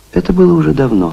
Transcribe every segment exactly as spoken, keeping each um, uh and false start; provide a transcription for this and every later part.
Это было уже давно.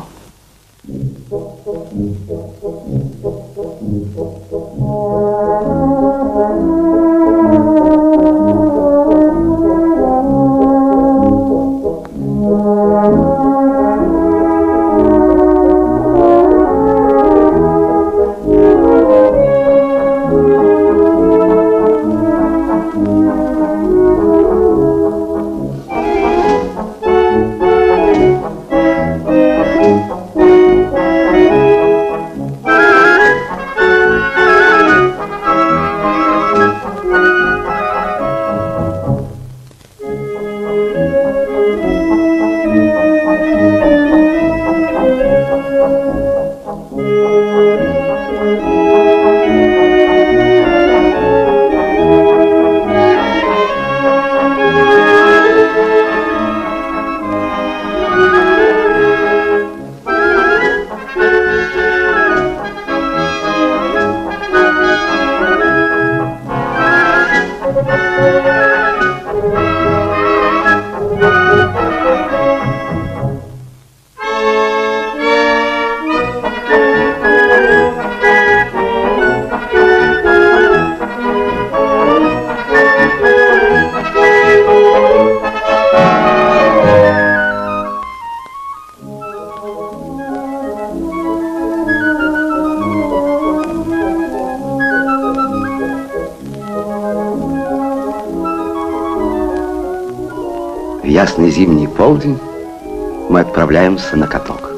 В ясный зимний полдень мы отправляемся на каток.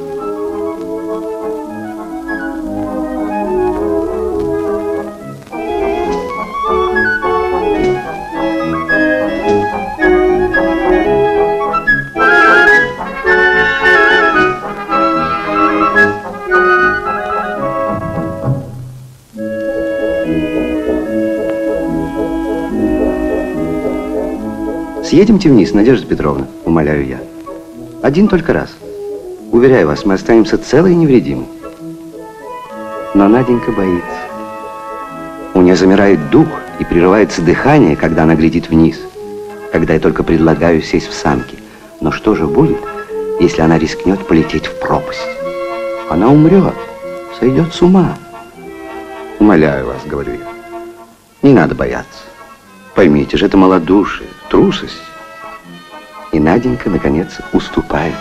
Съедемте вниз, Надежда Петровна, умоляю я. Один только раз. Уверяю вас, мы останемся целы и невредимы. Но Наденька боится. У нее замирает дух и прерывается дыхание, когда она глядит вниз, когда я только предлагаю сесть в санки. Но что же будет, если она рискнет полететь в пропасть? Она умрет, сойдет с ума. Умоляю вас, говорю я, не надо бояться. Поймите же, это малодушие, трусость. И Наденька, наконец, уступает.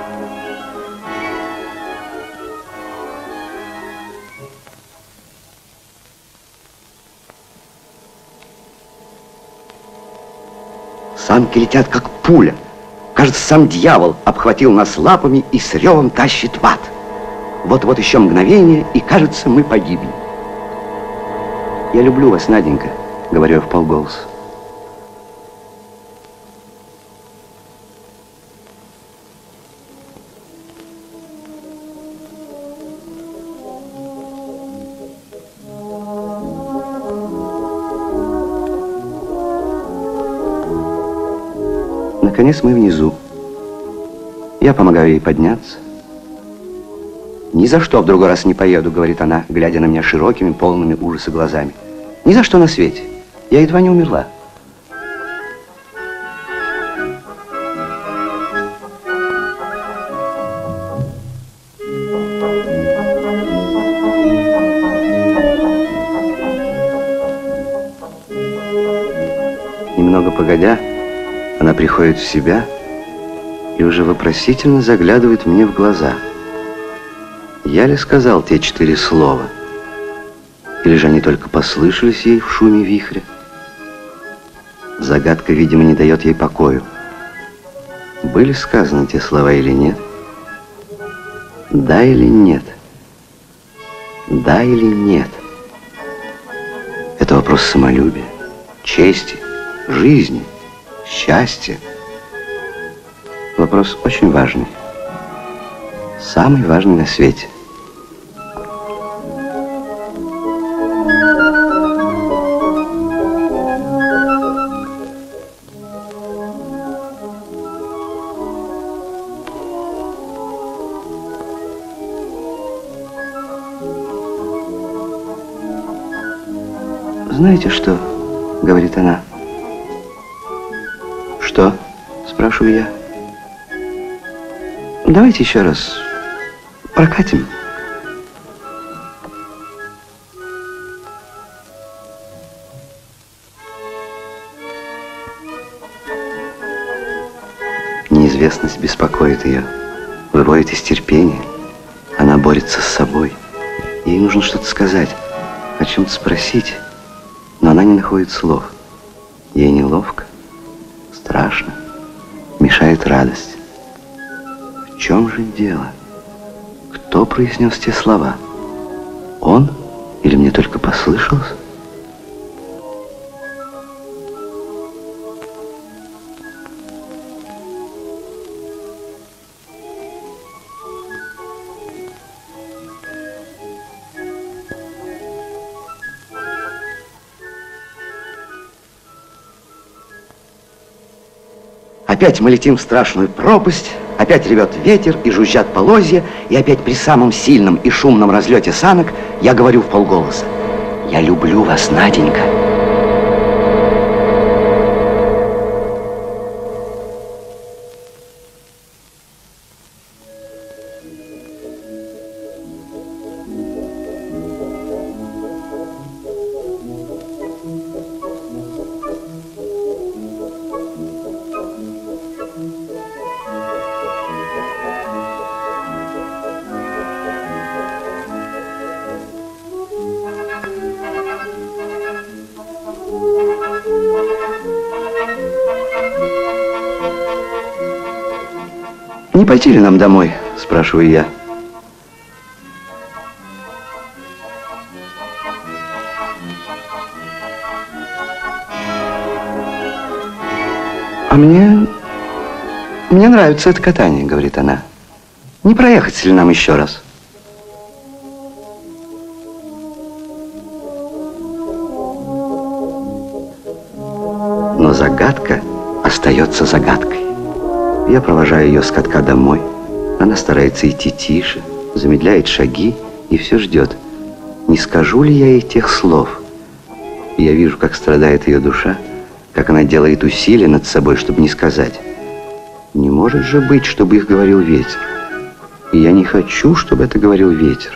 Санки летят, как пуля. Кажется, сам дьявол обхватил нас лапами и с ревом тащит в ад. Вот-вот еще мгновение, и, кажется, мы погибнем. Я люблю вас, Наденька, говорю я вполголоса. Наконец мы внизу. Я помогаю ей подняться. «Ни за что в другой раз не поеду», — говорит она, глядя на меня широкими, полными ужаса глазами. «Ни за что на свете. Я едва не умерла». Немного погодя, она приходит в себя и уже вопросительно заглядывает мне в глаза. Я ли сказал те четыре слова? Или же они только послышались ей в шуме вихря? Загадка, видимо, не дает ей покою. Были сказаны те слова или нет? Да или нет? Да или нет? Это вопрос самолюбия, чести, жизни, счастья. Вопрос очень важный. Самый важный на свете. «Знаете что?» — говорит она. «Что?» — спрашиваю я. Давайте еще раз прокатим. Неизвестность беспокоит ее, выводит из терпения. Она борется с собой. Ей нужно что-то сказать, о чем-то спросить, но она не находит слов. Ей неловко, страшно, мешает радость. В чем же дело? Кто произнес те слова? Он? Или мне только послышалось? Опять мы летим в страшную пропасть, опять ревет ветер и жужжат полозья, и опять при самом сильном и шумном разлете санок я говорю вполголоса: «Я люблю вас, Наденька». «Не пойти ли нам домой?» – спрашиваю я. «А мне... мне нравится это катание», – говорит она. «Не проехать ли нам еще раз?» Но загадка остается загадкой. Я провожаю ее с катка домой. Она старается идти тише, замедляет шаги и все ждет. Не скажу ли я ей тех слов? И я вижу, как страдает ее душа, как она делает усилия над собой, чтобы не сказать. Не может же быть, чтобы их говорил ветер. И я не хочу, чтобы это говорил ветер.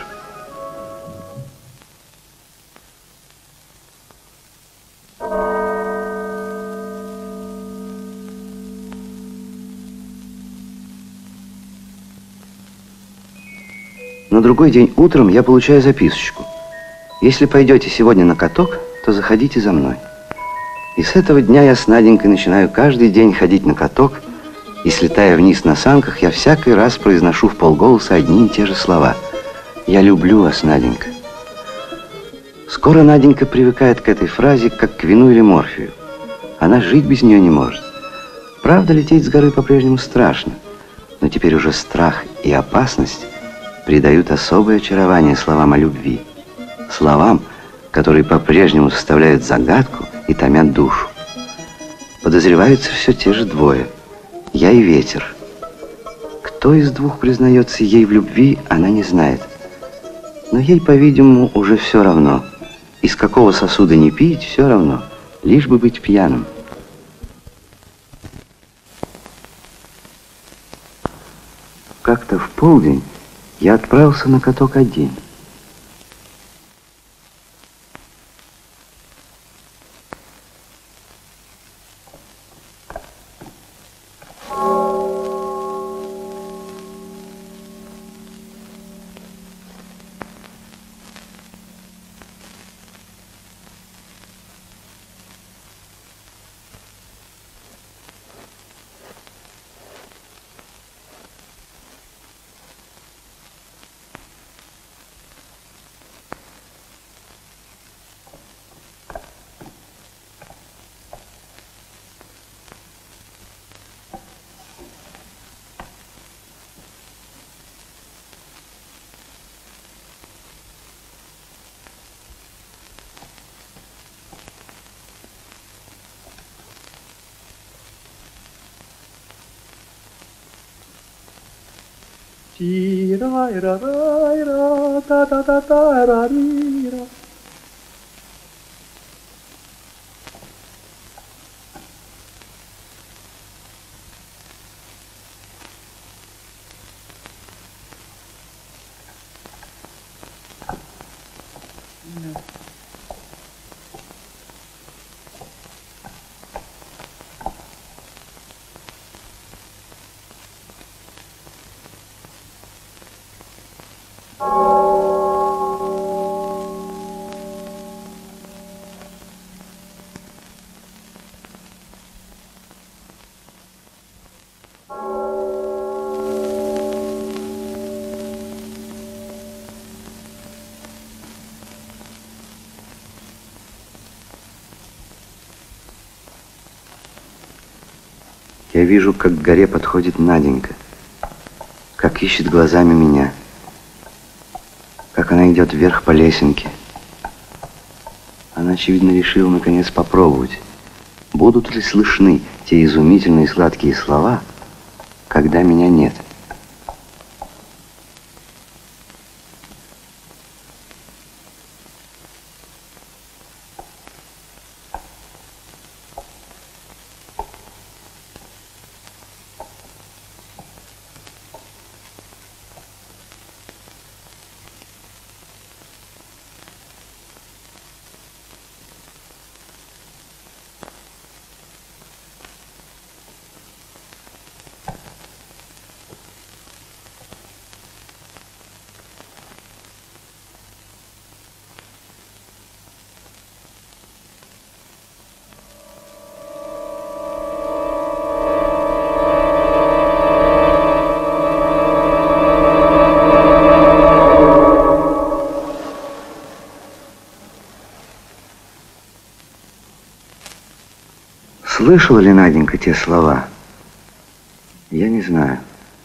На другой день утром я получаю записочку. Если пойдете сегодня на каток, то заходите за мной. И с этого дня я с Наденькой начинаю каждый день ходить на каток, и, слетая вниз на санках, я всякий раз произношу вполголоса одни и те же слова. «Я люблю вас, Наденька». Скоро Наденька привыкает к этой фразе, как к вину или морфию. Она жить без нее не может. Правда, лететь с горы по-прежнему страшно, но теперь уже страх и опасность придают особое очарование словам о любви. Словам, которые по-прежнему составляют загадку и томят душу. Подозреваются все те же двое. Я и ветер. Кто из двух признается ей в любви, она не знает. Но ей, по-видимому, уже все равно. Из какого сосуда не пить, все равно. Лишь бы быть пьяным. Как-то в полдень я отправился на каток один. Ти-ра-ра-ра-ра, та-та-та-та-ра-ри-ра. Я вижу, как к горе подходит Наденька, как ищет глазами меня, как она идет вверх по лесенке. Она, очевидно, решила, наконец, попробовать, будут ли слышны те изумительные сладкие слова, когда меня нет. Слышала ли Наденька те слова? Я не знаю.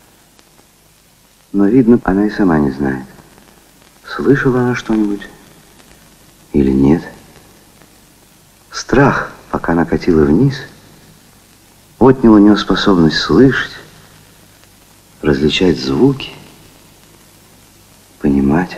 Но, видно, она и сама не знает. Слышала она что-нибудь или нет? Страх, пока она катила вниз, отнял у нее способность слышать, различать звуки, понимать.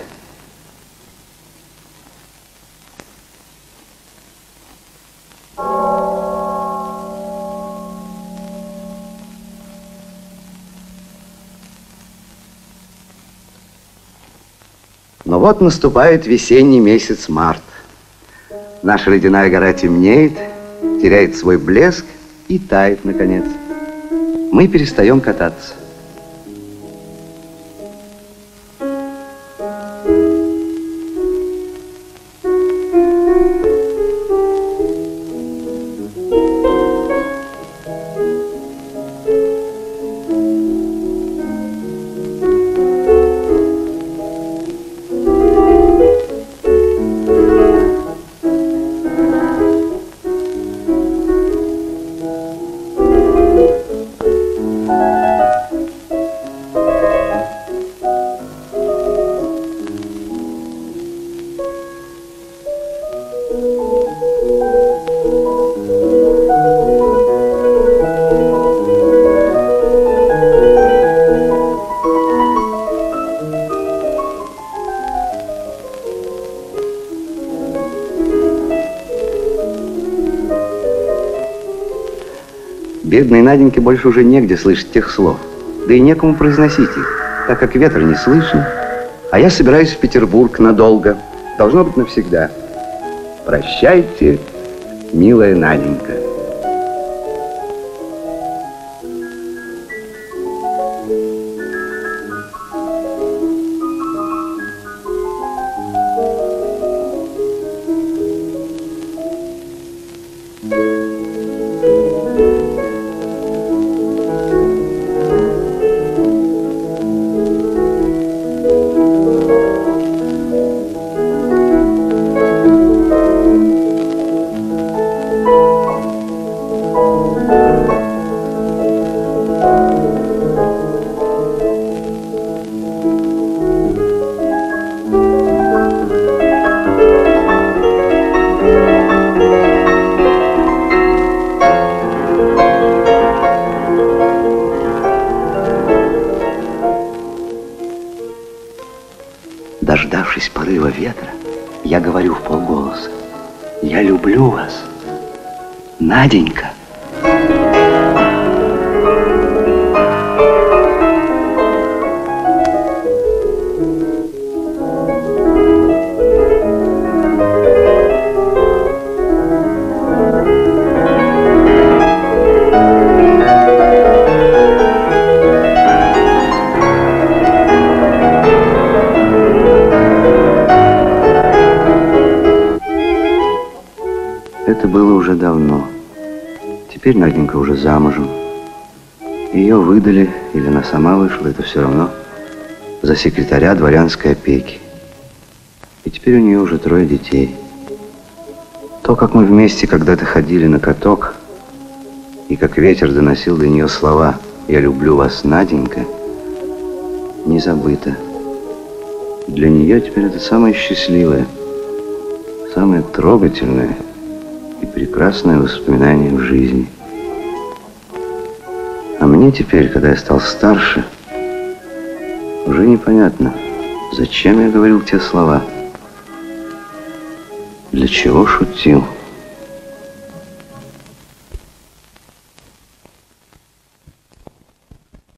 Но вот наступает весенний месяц март. Наша ледяная гора темнеет, теряет свой блеск и тает, наконец. Мы перестаем кататься. Бедной Наденьке больше уже негде слышать тех слов, да и некому произносить их, так как ветра не слышно, а я собираюсь в Петербург надолго, должно быть навсегда. Прощайте, милая Наденька. Дождавшись порыва ветра, я говорю вполголоса: я люблю вас, Наденька. Теперь Наденька уже замужем. Ее выдали, или она сама вышла, это все равно, за секретаря дворянской опеки. И теперь у нее уже трое детей. То, как мы вместе когда-то ходили на каток, и как ветер доносил до нее слова «Я люблю вас, Наденька», не забыто. Для нее теперь это самое счастливое, самое трогательное и прекрасное воспоминание в жизни. А мне теперь, когда я стал старше, уже непонятно, зачем я говорил те слова, для чего шутил.